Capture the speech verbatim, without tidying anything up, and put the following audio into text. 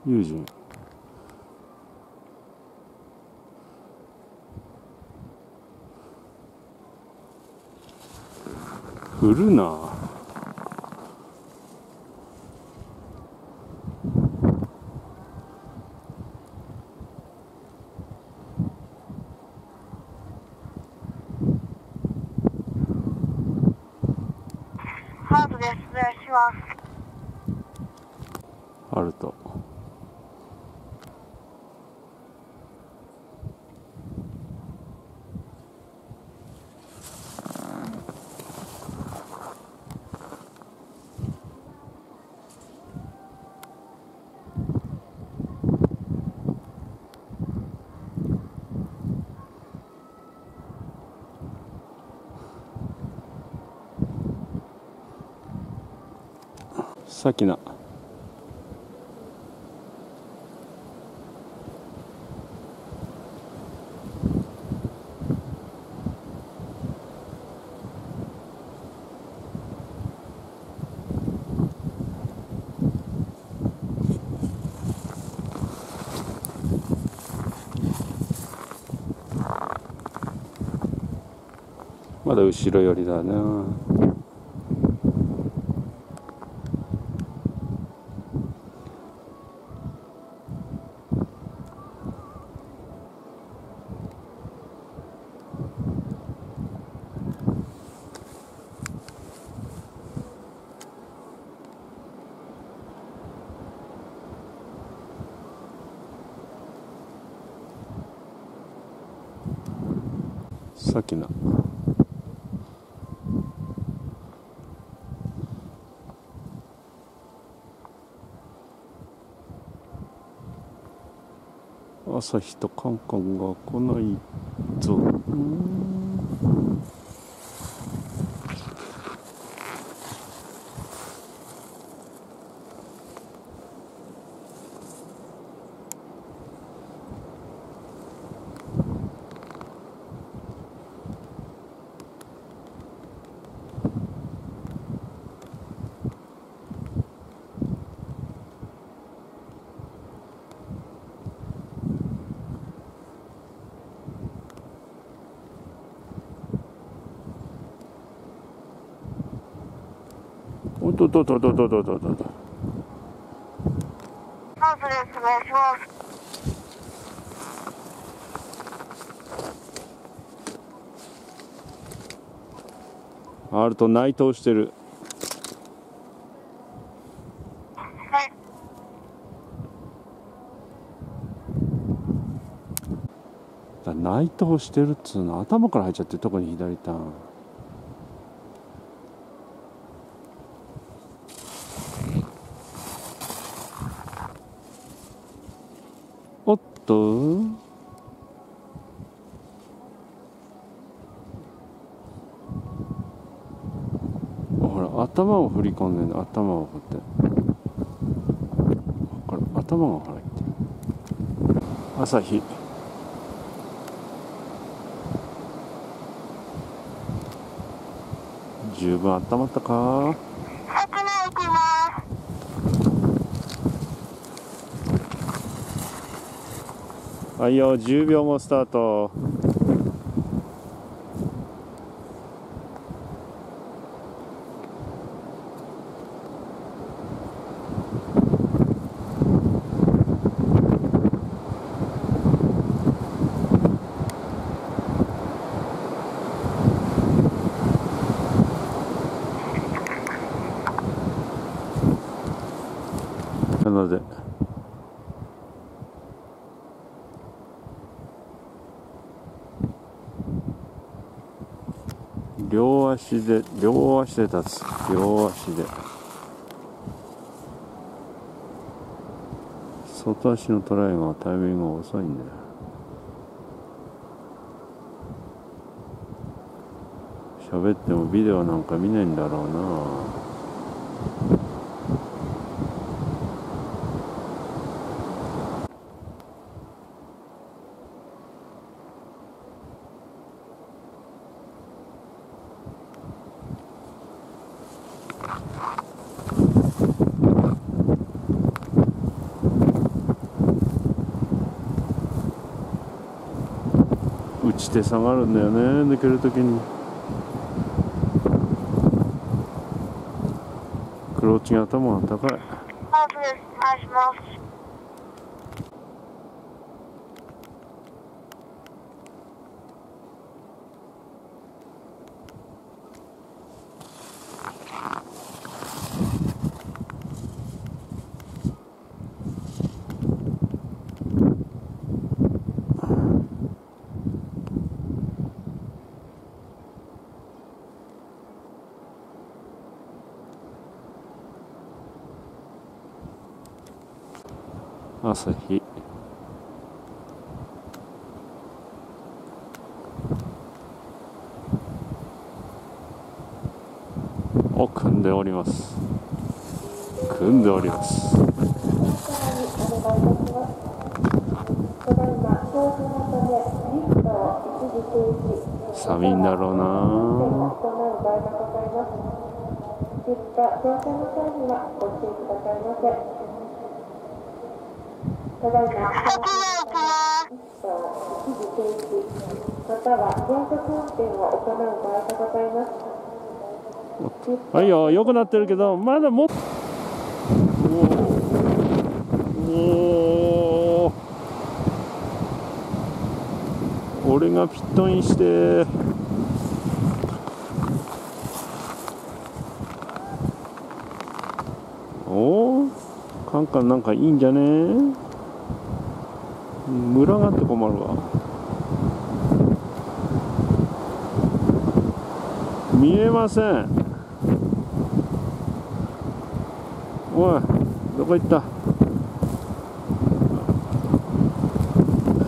友人振るな。 ハートです。お願いします。 ハルト。さきな。まだ後ろ寄りだな。さきな。朝日とカンカンが来ないぞ。おっとっとっとっとっとっとっとっと。 ハートです。お願いします。 あると内藤してる。 はい。 だ内藤してるっつうの頭から入っちゃってるとこに左ターン。おっとほら頭を振り込んでんの。頭を振ってこれ頭が入ってる。朝日十分温まったか。 さきな行きます。 はいよ、じゅうびょうもスタート。なので両足で両足で立つ。両足で外足のトライがタイミングが遅いんだよ。喋ってもビデオなんか見ないんだろうな。 ちて下がるんだよね、抜けるときに。クローチが頭が高い。 まずです。お願いします。 朝日。を組んでおります。組んでおります。寒いんだろうな。 ただいま、または全速運転を行う場合がございます。 はいよ、良くなってるけど、まだもっと。おお。俺がピットインして。おお。カンカンなんかいいんじゃねえ。群がって困るわ。見えません。おい、どこ行った。